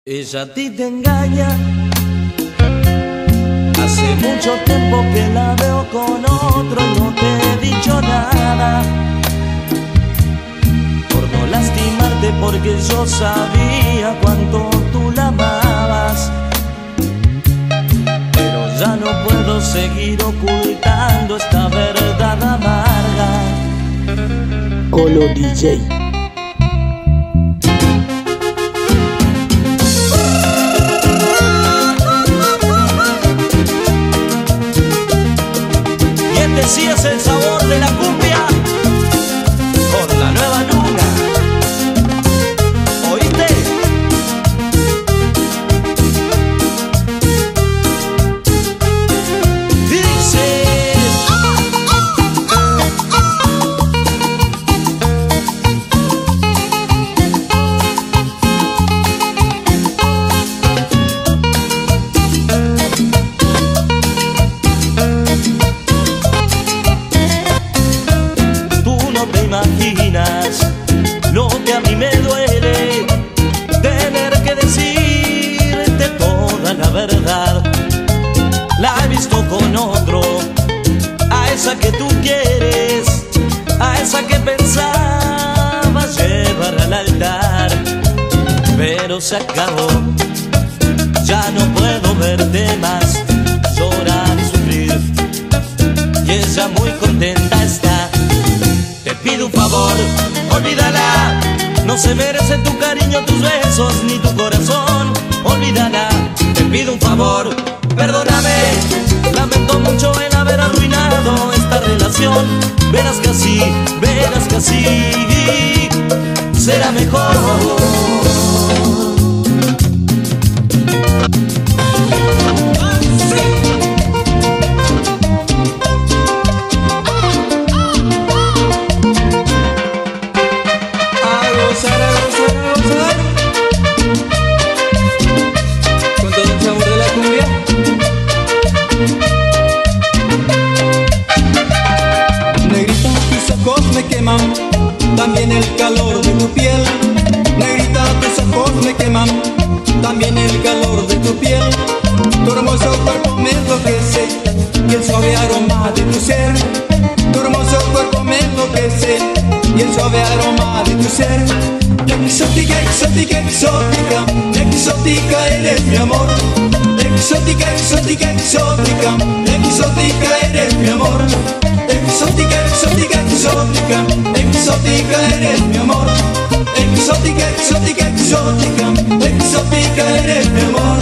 Ella a ti te engaña. Hace mucho tiempo que la veo con otro y no te he dicho nada, por no lastimarte, porque yo sabía cuánto tú la amabas. Pero ya no puedo seguir ocultando esta verdad amarga. Colo DJ. Sí, es el sabor de la cumbia con la nueva luna. ¿Oíste? Dice lo que a mí me duele, tener que decirte toda la verdad. La he visto con otro, a esa que tú quieres, a esa que pensabas llevar al altar. Pero se acabó, ya no puedo verte más llorar y sufrir, y ella muy contenta está. Te pido un favor, olvídala, no se merece tu cariño, tus besos, ni tu corazón. Olvídala, te pido un favor, perdóname. Lamento mucho el haber arruinado esta relación. Verás que así será mejor. También el calor de tu piel, negrita, tus ojos me queman. También el calor de tu piel, tu hermoso cuerpo me enloquece, y el suave aroma de tu ser. Tu hermoso cuerpo me enloquece, y el suave aroma de tu ser. Exótica, exótica, exótica, exótica eres mi amor. Exótica, exótica, exótica, exótica eres mi amor. Exótica, exótica, exótica, exótica eres mi amor. Exótica, exótica, exótica, exótica eres mi amor.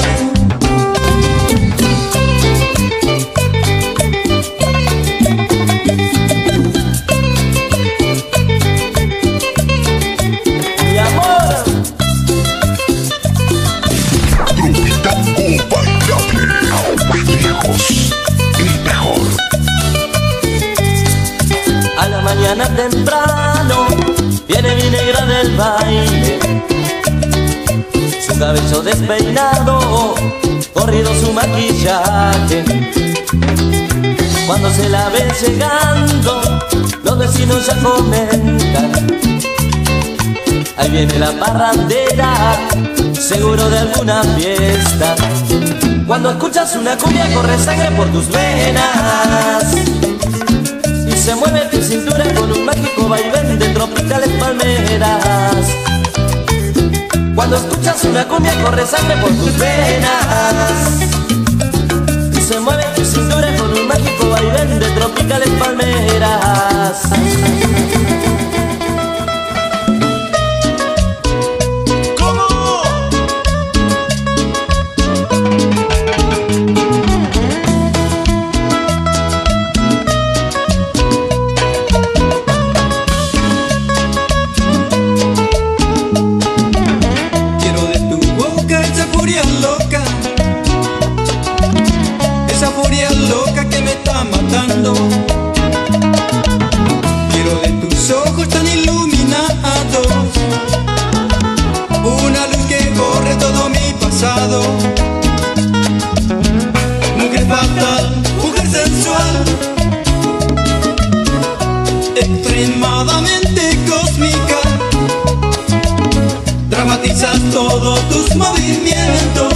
Mañana temprano viene mi negra del baile, su cabello despeinado, corrido su maquillaje. Cuando se la ve llegando, los vecinos ya comentan: ahí viene la parrandera, seguro de alguna fiesta. Cuando escuchas una cumbia corre sangre por tus venas, se mueve tu cintura con un mágico vaivén de tropicales palmeras. Cuando escuchas una cumbia corre sangre por tus venas, y se mueve tu cintura con un mágico vaivén de tropicales palmeras. Quiero de tus ojos tan iluminados, una luz que borre todo mi pasado. Mujer fatal, mujer sensual, extremadamente cósmica, dramatizas todo todos tus movimientos,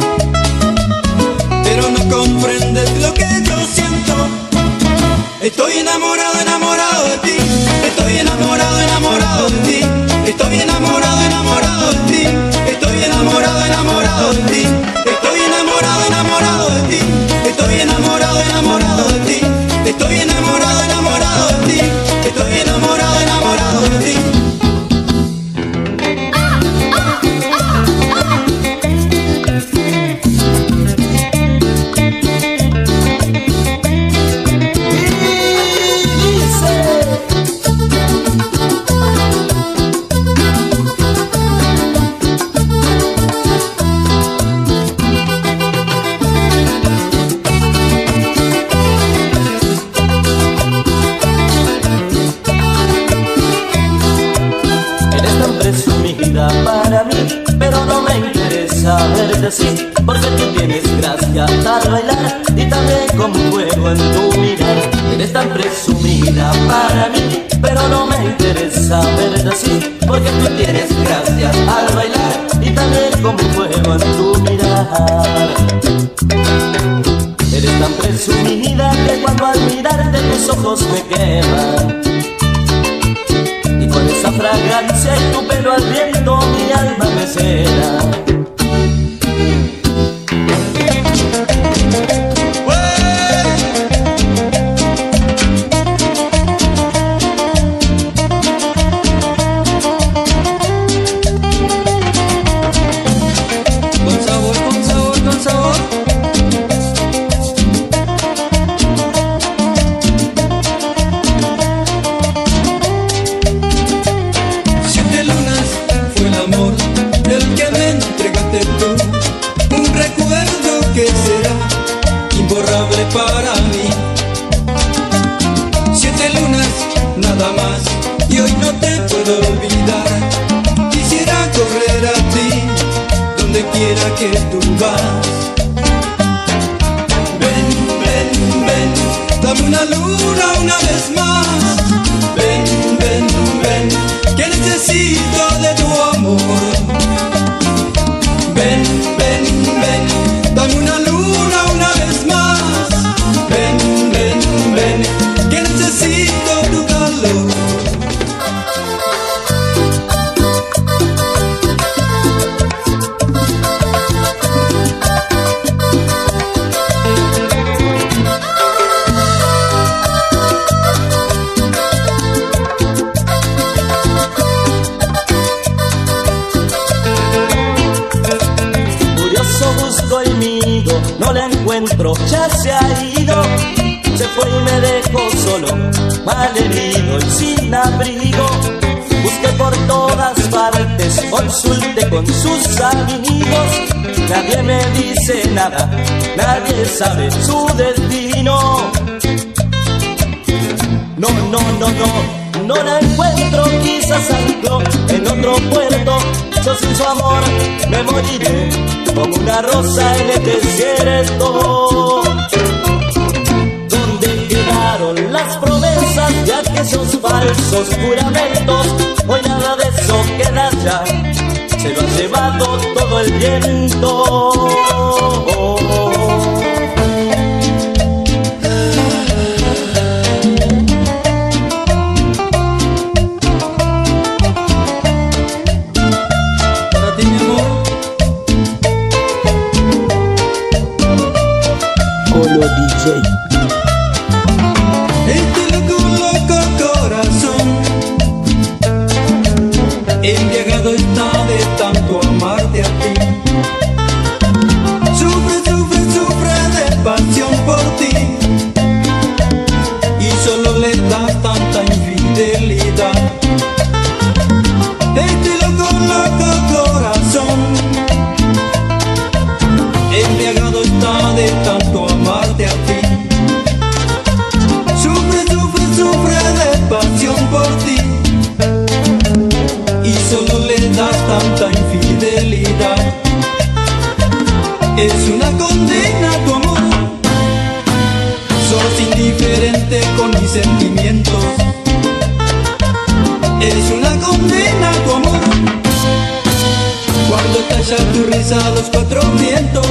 pero no comprendes lo que yo siento. Estoy enamorado, enamorado de ti. Estoy enamorado, enamorado de ti. Estoy enamorado, enamorado de ti. Estoy enamorado, enamorado de ti. Estoy enamorado, enamorado de ti. Estoy enamorado, enamorado de ti. Estoy enamorado, enamorado de ti. Estoy enamorado, enamorado de ti. Para mí, pero no me interesa verte así, porque tú tienes gracia al bailar y también como fuego en tu mirar. Eres tan presumida para mí, pero no me interesa verte así, porque tú tienes gracia al bailar y también como fuego en tu mirar. Eres tan presumida que cuando al mirarte tus ojos me queman, y con esa fragancia y tu pelo al viento mi alma me cena. Con sabor, con sabor, con sabor. Para mí, 7 lunas nada más, y hoy no te puedo olvidar. Quisiera correr a ti donde quiera que tú vas. Ven, ven, ven, dame una luna una vez más. Ven, ven, ven, que necesito de tu amor. Ven, ven, ven, dame una luna una vez más. Ven, ven, ven, que necesito tu calor. Curioso busco el nido, no la encuentro, ya se ha ido. Se fue y me dejó solo, malherido y sin abrigo. Busqué por todas partes, consulté con sus amigos. Nadie me dice nada, nadie sabe su destino. No, no, no, no, no la encuentro, quizás ancló en otro puerto. Yo sin su amor me moriré como una rosa en el desierto. Las promesas de aquellos falsos juramentos, hoy nada de eso queda ya, se lo ha llevado todo el viento. Para ti, mi amor. Colo DJ. Este loco, loco corazón embriagado está de tanto amarte a ti. Sufre, sufre, sufre de pasión por ti, y solo le das tanta infidelidad. Este loco, loco corazón embriagado está de tanto amarte a ti. Sufre de pasión por ti, y solo le das tanta infidelidad. Es una condena tu amor, sos indiferente con mis sentimientos. Es una condena tu amor, cuando sintoniza los cuatro vientos.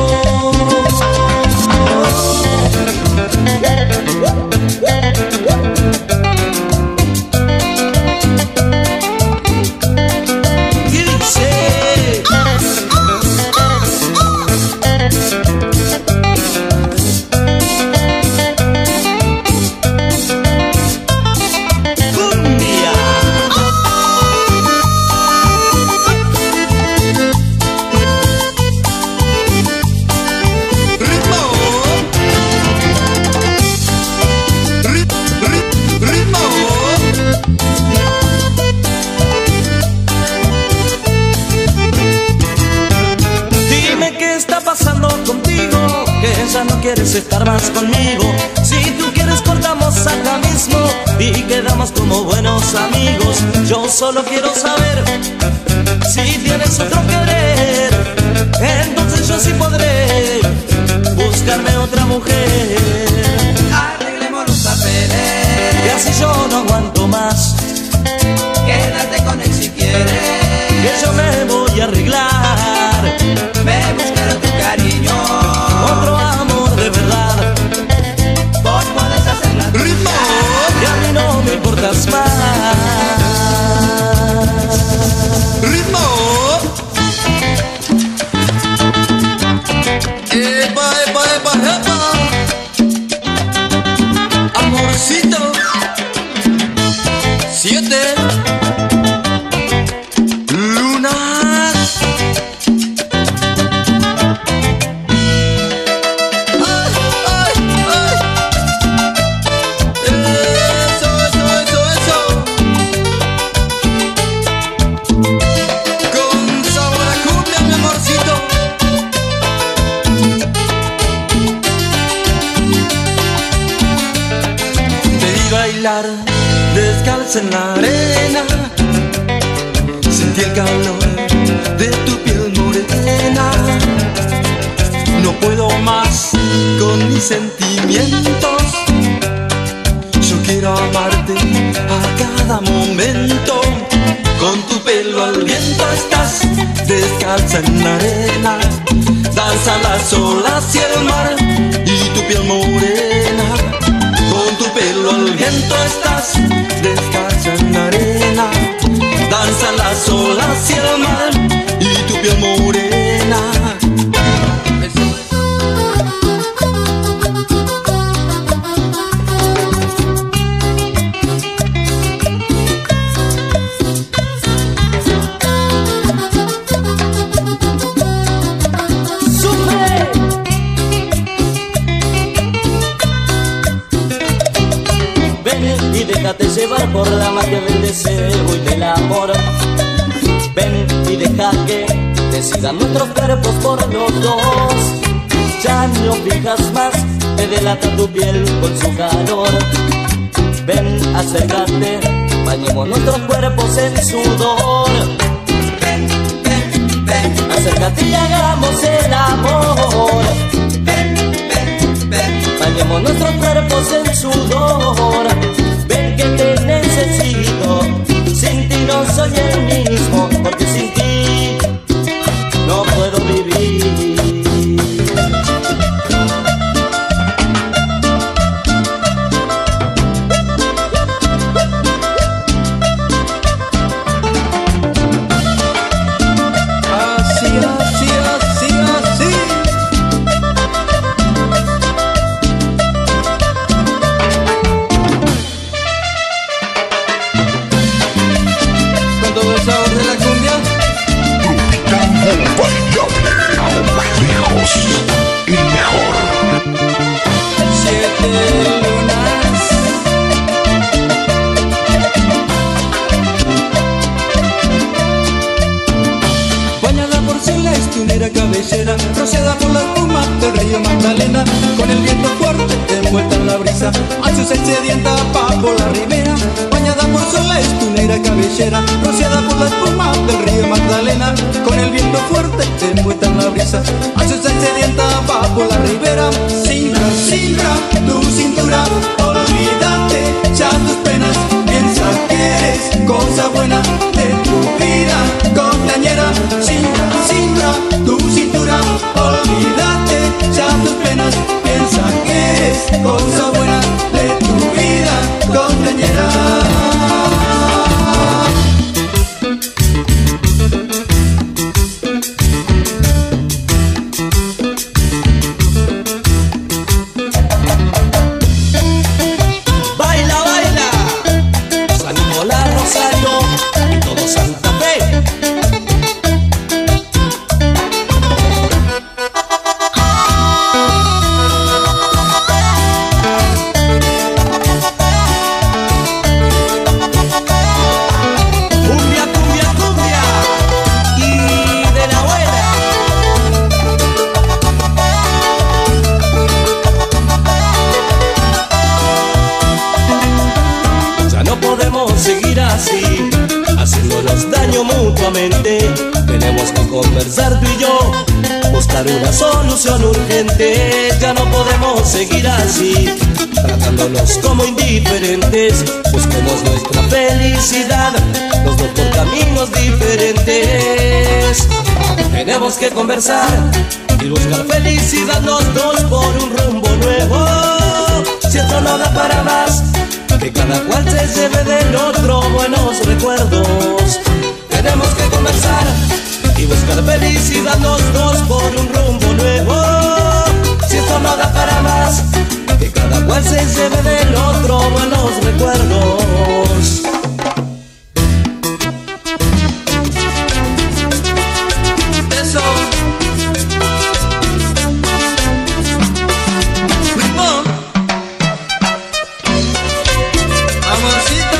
No quieres estar más conmigo. Si tú quieres cortamos acá mismo y quedamos como buenos amigos. Yo solo quiero saber si tienes otro querer, entonces yo sí podré buscarme otra mujer. Arreglemos los papeles y así yo no aguanto más. Quédate con él si quieres, que yo me voy a arreglar. Me buscaré tu cariño, otro amor de verdad. vos podés hacer la ritmo, y a mí no me importas más. ¡Ritmo! ¡Epa, epa, epa, epa! Amorcito 7 lunas. Descalza en la arena, Sentí el calor de tu piel morena. No puedo más con mis sentimientos. Yo quiero amarte a cada momento. Con tu pelo al viento estás descalza en la arena. Danza las olas y el mar y tu piel morena. Con tu pelo al viento estás descalza en la arena. Danza las olas y el mar y tu piel morena. Déjate llevar por la magia del deseo y del amor. Ven y deja que decidan nuestros cuerpos por los dos. Ya no fijas más, te delata tu piel con su calor. Ven, acércate, bañemos nuestros cuerpos en sudor. ven, ven, ven. Acércate y hagamos el amor. Ven, ven, ven. Bañemos nuestros cuerpos en sudor. Ven que te necesito, sin ti no soy el mismo, porque sin ti no puedo vivir. Así, así, así, así. Con todo el sabor de la cumbia. Lejos, el mejor. 7 lunas. Bañada por la estunera cabellera, rociada por la espuma del río Magdalena, con el viento fuerte envuelta en la brisa, ansiosa y sedienta pa' por la ribera. Bañada por la estunera cabellera, rociada por la espuma del río Magdalena, con el viento fuerte envuelta en la brisa, ansiosa y sedienta pa' por la ribera. Simbra, simbra tu cintura, olvídate ya tus penas, piensa que eres cosa buena de tu vida compañera. Simbra, simbra tu cintura. buscar una solución urgente. Ya no podemos seguir así, tratándonos como indiferentes. Busquemos nuestra felicidad, los dos por caminos diferentes. Tenemos que conversar y buscar felicidad los dos por un rumbo nuevo. Si esto no da para más, que cada cual se lleve del otro buenos recuerdos. Tenemos que conversar y buscar felicidad los dos por un rumbo nuevo. Si esto no da para más, que cada cual se lleve del otro buenos recuerdos. Eso. Ritmo. Amorcito.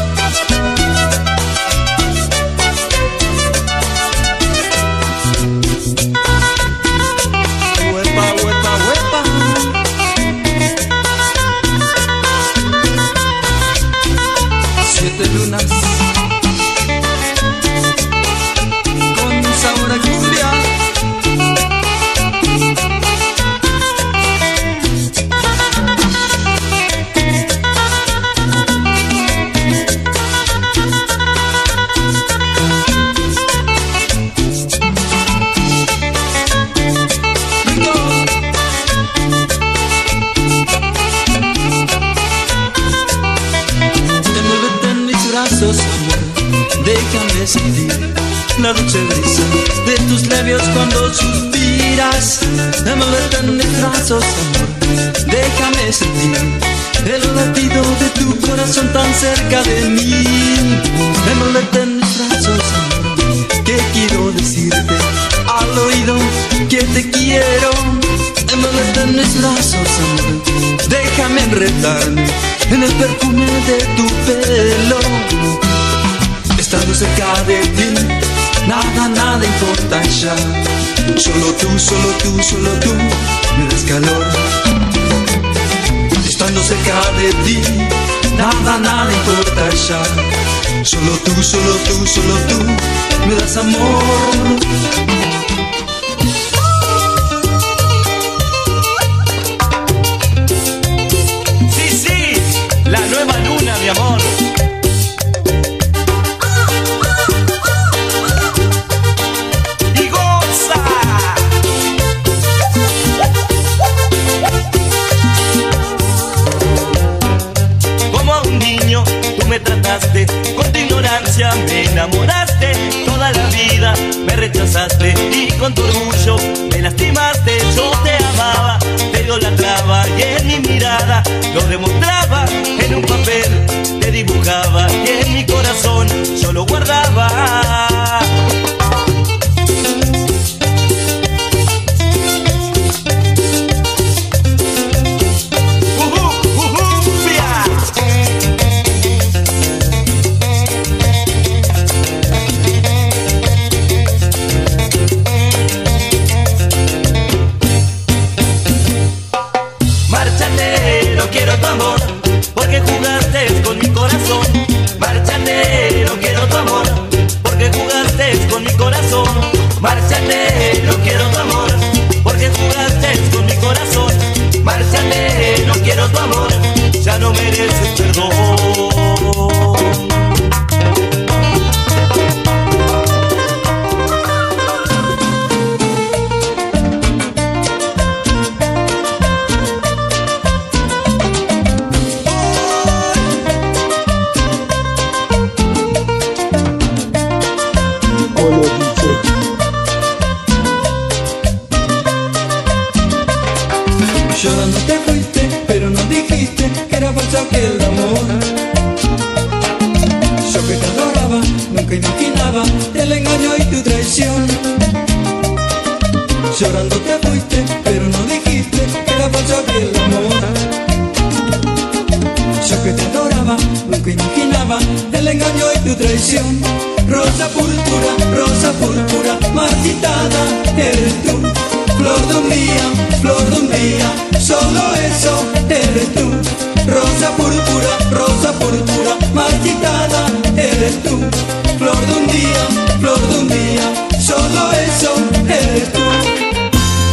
Huepa, huepa, huepa. Siete lunas con sabor a cumbia. Envuélvete en mis brazos, amor, déjame sentir la dulce brisa de tus labios cuando suspiras. Envuélvete en mis brazos, amor, déjame sentir el latido de tu corazón tan cerca de mí. Envuélvete en mis brazos, amor, que quiero decirte al oído que te quiero. Envuélvete en mis brazos, amor, déjame enredarme en el perfume de tu pelo. Estando cerca de ti, nada, nada importa ya. Solo tú, solo tú, solo tú me das calor. Estando cerca de ti, nada, nada importa ya. Solo tú, solo tú, solo tú me das amor. La nueva luna, mi amor. Y goza. Como a un niño tú me trataste, con tu ignorancia me enamoraste. Toda la vida me rechazaste y con tu orgullo me lastimaste. Yo te amaba, te idolatraba y en mi mirada lo demostraba. En un papel te dibujaba y en mi corazón yo lo guardaba. Márchate, no quiero tu amor, porque jugaste con mi corazón. Márchate, no quiero tu amor, porque jugaste con mi corazón. Márchate, no quiero tu amor, porque jugaste con mi corazón. Márchate, no quiero tu amor, ya no mereces perdón. Llorando te fuiste, pero no dijiste que era falso aquel amor. Yo que te adoraba, nunca imaginaba el engaño y tu traición. Llorando te fuiste, pero no dijiste que era falso aquel amor. Yo que te adoraba, nunca imaginaba el engaño y tu traición. Rosa púrpura, marchitada eres tú. Flor de un día, solo eso eres tú. Rosa púrpura, marchitada eres tú. Flor de un día, solo eso eres tú.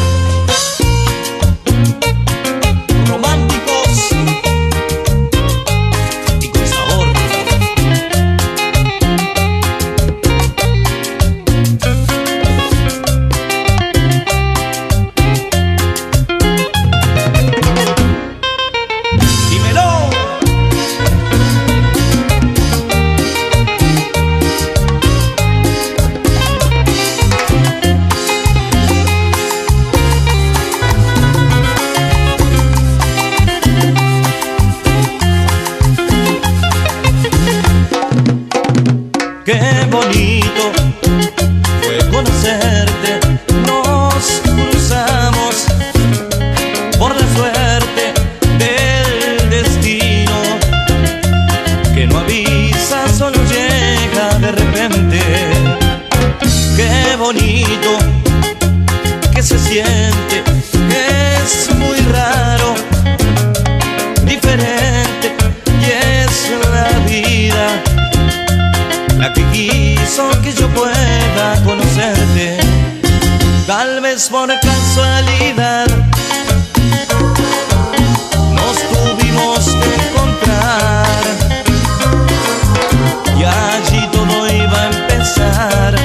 siente, es muy raro, diferente, y es la vida la que quiso que yo pueda conocerte. Tal vez por casualidad nos tuvimos que encontrar y allí todo iba a empezar.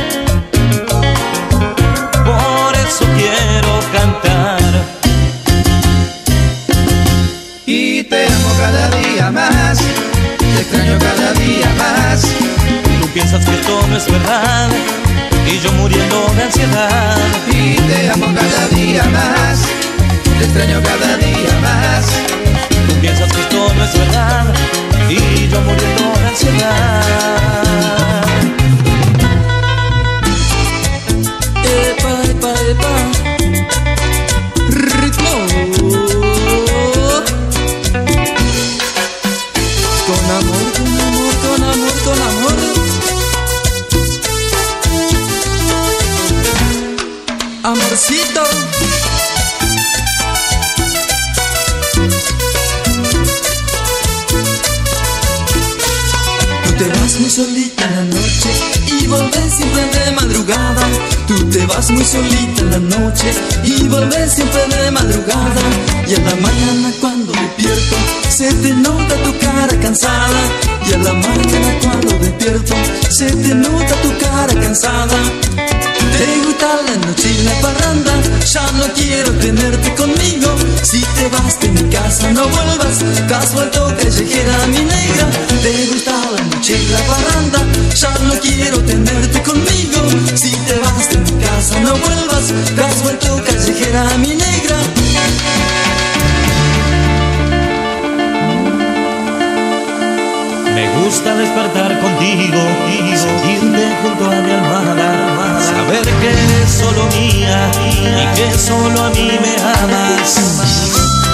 Por eso quiero cantar. Y te amo cada día más, te extraño cada día más. Tú piensas que esto no es verdad y yo muriendo de ansiedad. Y te amo cada día más, te extraño cada día más. Tú piensas que esto no es verdad y yo muriendo de ansiedad. Epa, epa, epa. Ritmo. Con amor, con amor, con amor, con amor. Amorcito. Tú te vas muy solita en la noche y volvés siempre de madrugada. Tú te vas muy solita en la noche y volvés siempre de madrugada. Y a la mañana cuando despierto se te nota tu cara cansada. Y a la mañana cuando despierto se te nota tu cara cansada. Te gusta la noche y la parranda, ya no quiero tenerte conmigo. Si te vas de mi casa no vuelvas, te has vuelto callejera mi negra. Te gusta la noche y la parranda, ya no quiero tenerte conmigo. Si te vas de mi casa no vuelvas, te has vuelto callejera mi negra. Me gusta despertar contigo y sentirte junto a mi almohada, saber que eres solo mía y que solo a mí me amas.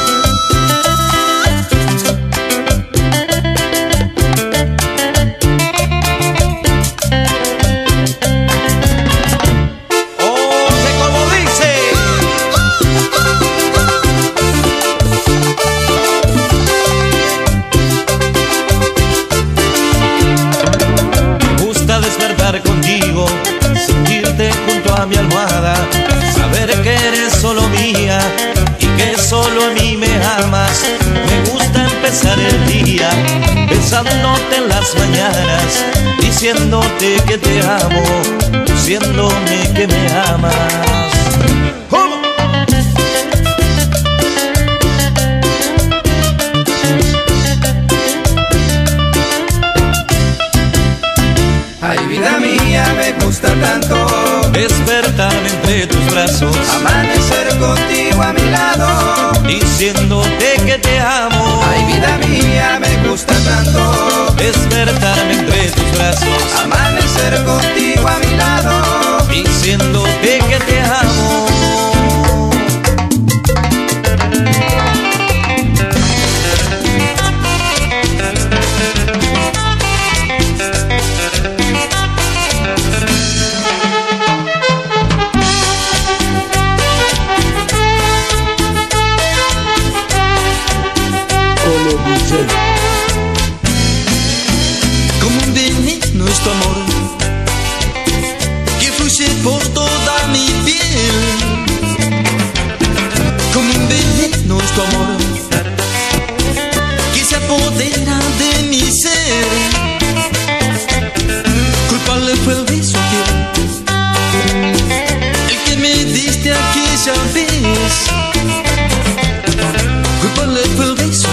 Contigo, sentirte junto a mi almohada, saber que eres solo mía y que solo a mí me amas. Me gusta empezar el día besándote en las mañanas, diciéndote que te amo, diciéndome que me amas. ¿Cómo? Ay, vida mía, me gusta tanto despertarme entre tus brazos, amanecer contigo a mi lado, diciéndote que te amo. ay, vida mía, me gusta tanto despertarme entre tus brazos, amanecer contigo a mi lado, diciéndote que te amo. Como un veneno es tu amor, que fluye por toda mi piel. Como un veneno es tu amor, que se apodera de mi ser. Culpable fue el beso el que me diste aquella vez. Culpable fue el beso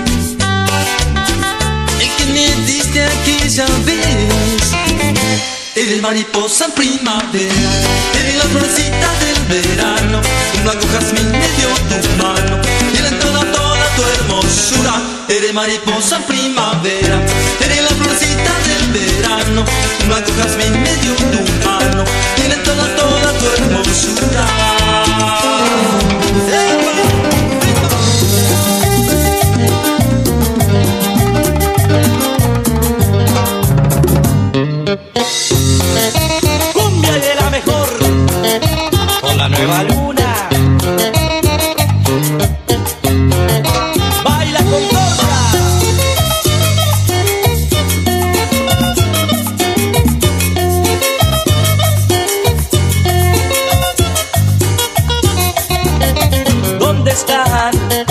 el que me diste aquella vez. Eres mariposa en primavera, eres la florecita del verano. Un blanco jazmín me dio tu mano y le entró toda tu hermosura. Eres mariposa en primavera, eres la florecita del verano. Un blanco jazmín me dio tu mano y le entró toda tu hermosura. Cumbia de la mejor, con la nueva luna.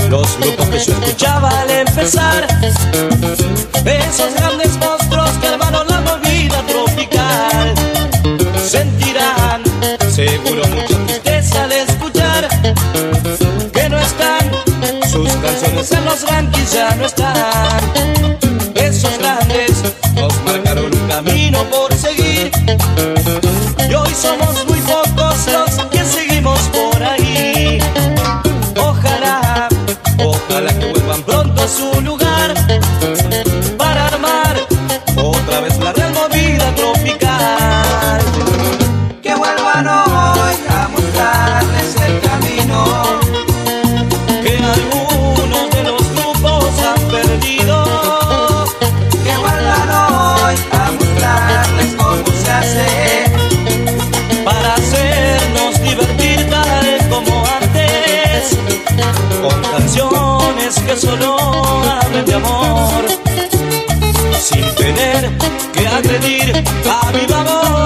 los grupos que yo escuchaba al empezar, esos grandes monstruos que armaron la movida tropical, sentirán seguro mucha tristeza al escuchar que no están, sus canciones en los rankings ya no están. Esos grandes nos marcaron un camino por seguir y hoy somos muy pocos los que seguimos por ahí. Ojalá, ojalá que vuelvan pronto a su lugar para armar otra vez la real movida tropical. Que vuelvan hoy a mostrarles el camino Que algunos de los grupos han perdido. Que vuelvan hoy a mostrarles cómo se hace Para hacernos divertir tal como antes, con canciones que solo hablen de amor, sin tener que agredir a viva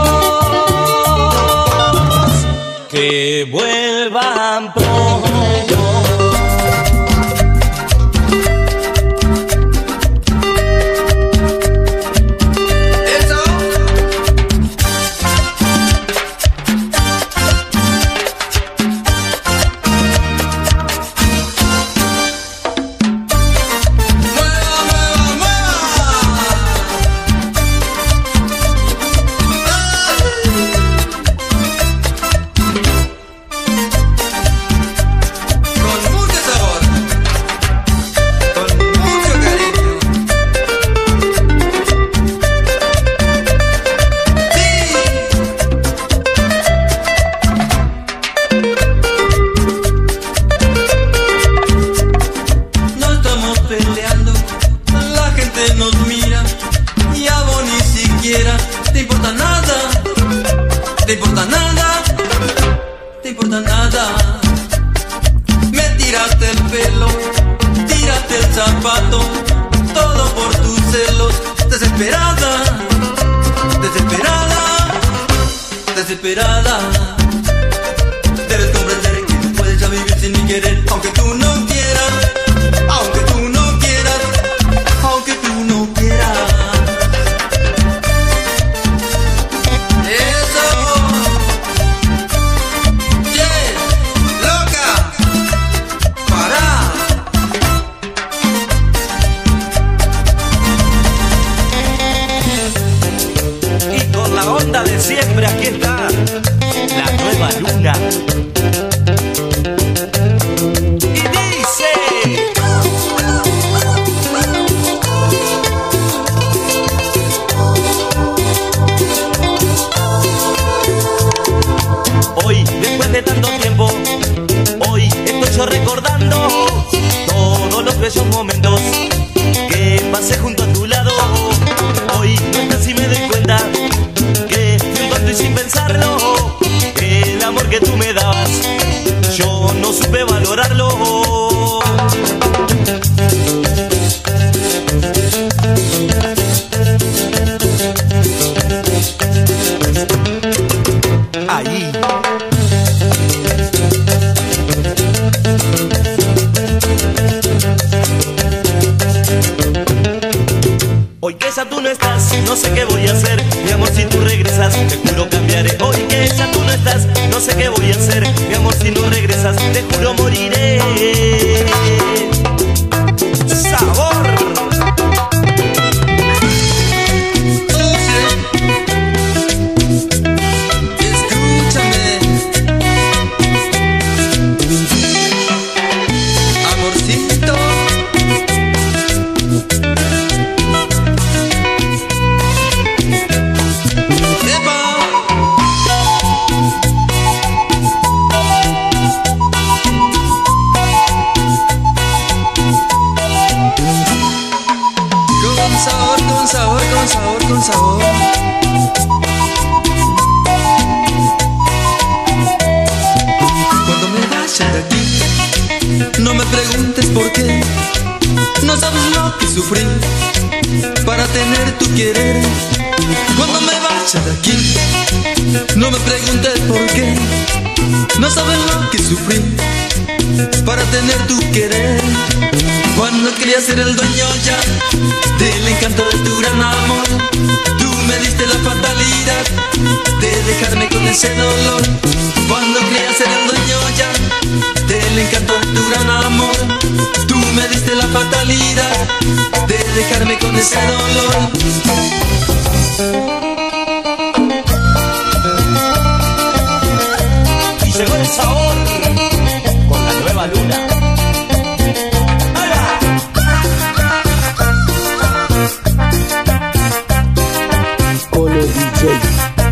voz. Que vuelvan pronto. Desesperada, debes comprender que no puedes ya vivir sin mi querer, aunque tú no quieras, aunque tú no quieras, aunque tú no quieras. Eso, yeah, loca, para. Y con la onda de siempre aquí está la nueva luna. Y dice: hoy, después de tanto tiempo, hoy estoy yo recordando todos los bellos momentos que pasé junto a tu lado. Hoy no estás y me doy cuenta que fui un tonto y sin pensarlo, el amor que tú me dabas yo no supe valorarlo. Ahí. Hoy que ya tú no estás, no sé qué voy a hacer. Mi amor, si tú regresas, te juro cambiaré. Hoy que ya tú no estás, no sé qué voy a hacer. Mi amor, si no regresas, te juro moriré. ¡Sabor! Escúchame, amorcito. Con sabor. Cuando me vaya de aquí, no me preguntes por qué. No sabes lo que sufrí para tener tu querer. Cuando me vaya de aquí, no me preguntes por qué. No sabes lo que sufrí para tener tu querer. Cuando quería ser el dueño ya del encanto de tu gran amor, tú me diste la fatalidad de dejarme con ese dolor. Cuando quería ser el dueño ya del encanto de tu gran amor, tú me diste la fatalidad de dejarme con ese dolor. Y llegó el sabor con la nueva luna. Colo DJ.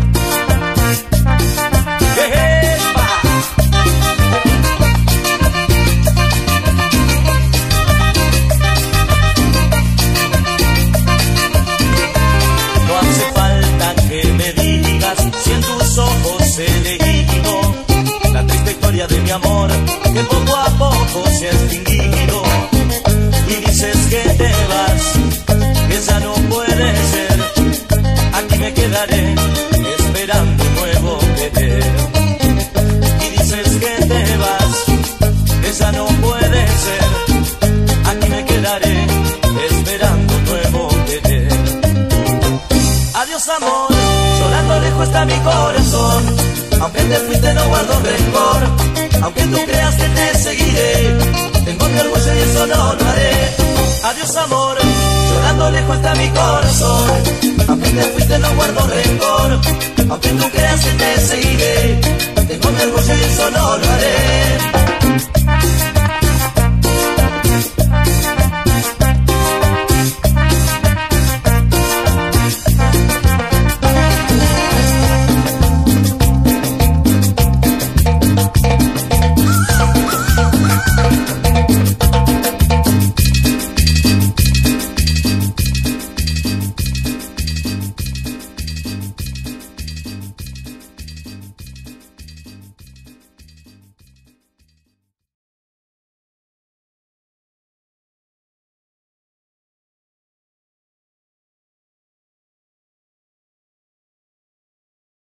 No hace falta que me digas si en tus ojos he leído la triste historia de mi amor que poco a poco se ha extinguido. Y dices que te vas, que ya no puede ser. Aquí me quedaré esperando un nuevo querer. Y dices que te vas, que ya no puede ser. Aquí me quedaré esperando un nuevo querer. Adiós amor, llorando lejos está mi corazón. Aunque te fuiste no guardo rencor. Aunque tú creas que te seguiré, tengo mi orgullo y eso no lo haré. Adiós amor, llorando lejos está mi corazón. Aunque te fuiste no guardo rencor. Aunque tú creas que te seguiré, tengo mi orgullo y eso no lo haré.